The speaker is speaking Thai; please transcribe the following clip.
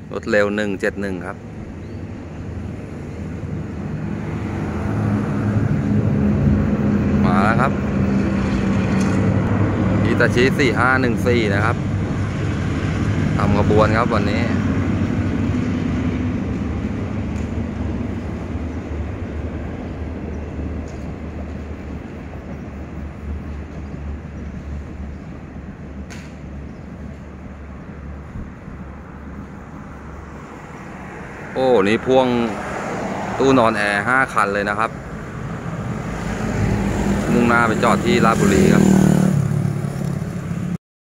รถเร็ว171ครับมาแล้วครับอิตาชิ4514นะครับทำขบวนครับวันนี้โอ้นี่พ่วงตู้นอนแอร์5 คันเลยนะครับมุ่งหน้าไปจอดที่ราชบุรีครับ